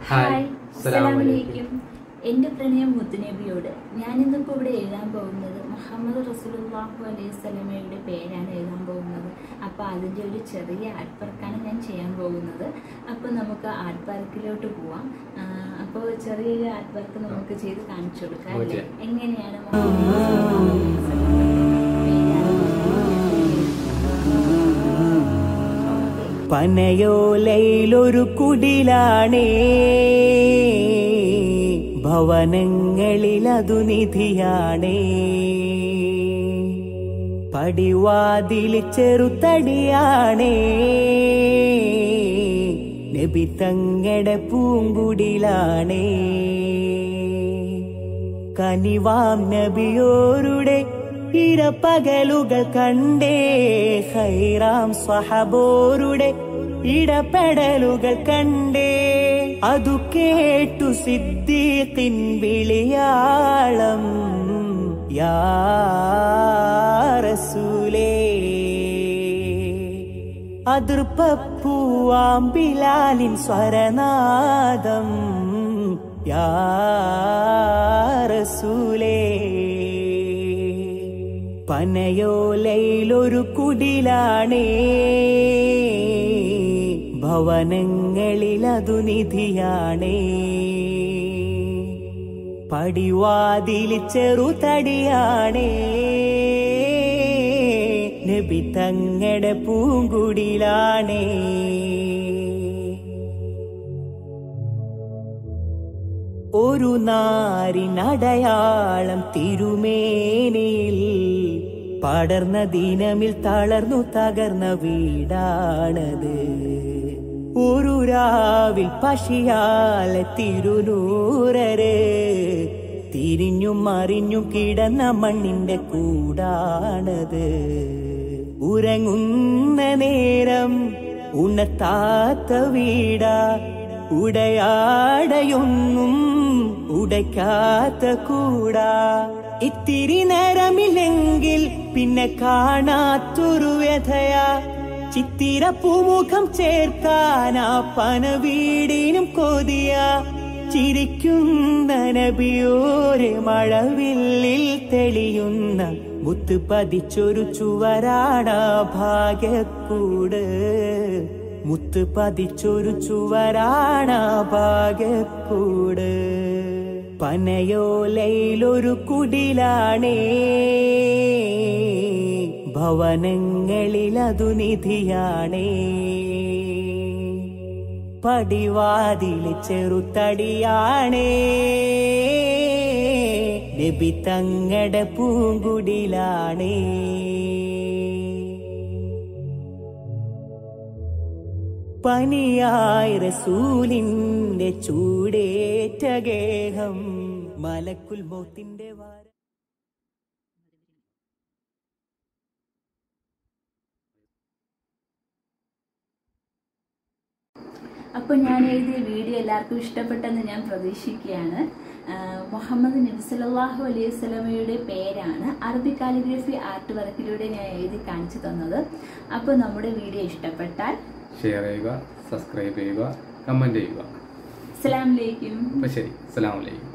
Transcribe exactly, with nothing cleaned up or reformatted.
Hi, അസ്സലാമു അലൈക്കും. എൻ്റെ പ്രണയം മുത്തുനബിയോട് ഞാനിന്നിപ്പോൾ ഇവിടെ എഴുതാൻ പോകുന്നത് മുഹമ്മദ് റസൂലുള്ളാഹി അലൈഹി വസല്ലമയുടെ പേരാണ് എഴുതാൻ പോകുന്നത്. അപ്പോൾ അതിൻ്റെ ഒരു ചെറിയ ആർട്ട് വർക്കാണ് ഞാൻ ചെയ്യാൻ പോകുന്നത്. അപ്പോൾ നമുക്ക് ആർട്ട് വർക്കിലോട്ട് പോവാം. അപ്പോൾ ചെറിയൊരു ആർട്ട് വർക്ക് നമുക്ക് ചെയ്ത് കാണിച്ചു കൊടുക്കാം അല്ലേ? എങ്ങനെയാണ് പനയോലയിലൊരു കുടിലാണേ, ഭവനങ്ങളിലതു നിധിയാണേ. പടിവാതിൽ ചെറുതടിയാണേ, നബി തങ്ങടെ പൂങ്കുടിലാണേ. കനിവാം നബിയോരുടെ ഇരപ്പകലുകൾ കണ്ടേ, ഖൈറാം സ്വഹബോരുടെ ഇടപെടലുകൾ കണ്ടേ. അതു കേട്ടു സിദ്ദീഖിൻ വിളിയാളം, യാ റസൂലേ. അതിർപ്പൂവാം ബിലാലിൻ സ്വരനാദം, യാ റസൂലേ. പനയോലയിലൊരു കുടിലാണേ, ഭവനങ്ങളിലതു നിധിയാണേ. പടിവാതിൽ ചെറുതടിയാണേ, നബി തങ്ങടെ പൂങ്കുടിലാണേ. ഒരു നാരിനടയാളം തിരുമേനിയിൽ പടർന്ന ദിനമിൽ തളർന്നു തകർന്ന വീടാണത്. ഒരു രാവിൽ പശിയാലെ തിരുനൂറര് തിരിഞ്ഞും മറിഞ്ഞും കിടന്ന മണ്ണിന്റെ കൂടാണത്. ഉറങ്ങുന്ന നേരം ഉണർത്താത്ത വീടാ, ഉടയാടയൊന്നും ഉടയ്ക്കാത്ത കൂടാ. ഇത്തിരി നേരമില്ലെങ്കിൽ പിന്നെ കാണാത്തൊരു വ്യഥയാ, ചിത്തിര പൂമുഖം ചേർക്കാനാ പന വീടിനും കൊതിയ. ചിരിക്കുന്ന നബിയോരെ മഴവില്ലിൽ തെളിയുന്ന മുത്ത് പതിച്ചൊരു ചുവരാട ഭാഗ്യക്കൂട്, മുത്ത് പതിച്ചൊരു ചുവരാണ ഭാഗ്യക്കൂട്. പനയോലയിലൊരു കുടിലാണേ, ഭവനങ്ങളിലതു നിധിയാണേ. പടിവാതിൽ ചെറുതടിയാണേ, നബി തങ്ങടെ പൂങ്കുടിലാണേ. പനിയായ റസൂലിന്റെ ചൂടേറ്റ ഗേഹം, മലക്കുൽ മൗത്തിന്റെ വാര. അപ്പോൾ ഞാൻ എഴുതിയ വീഡിയോ എല്ലാവർക്കും ഇഷ്ടപ്പെട്ടെന്ന് ഞാൻ പ്രതീക്ഷിക്കുകയാണ്. മുഹമ്മദ് നബി സല്ലല്ലാഹു അലൈഹി വസല്ലമയുടെ പേരാണ് അറബി കാലിഗ്രഫി ആർട്ട് വർക്കിലൂടെ ഞാൻ എഴുതി കാണിച്ചു തന്നത്. അപ്പോൾ നമ്മുടെ വീഡിയോ ഇഷ്ടപ്പെട്ടാൽ ഷെയർ ചെയ്യുക, സബ്സ്ക്രൈബ് ചെയ്യുക, കമന്റ് ചെയ്യുക. അസ്സലാമു അലൈക്കും. അപ്പോൾ ശരി, അസ്സലാമു അലൈക്കും.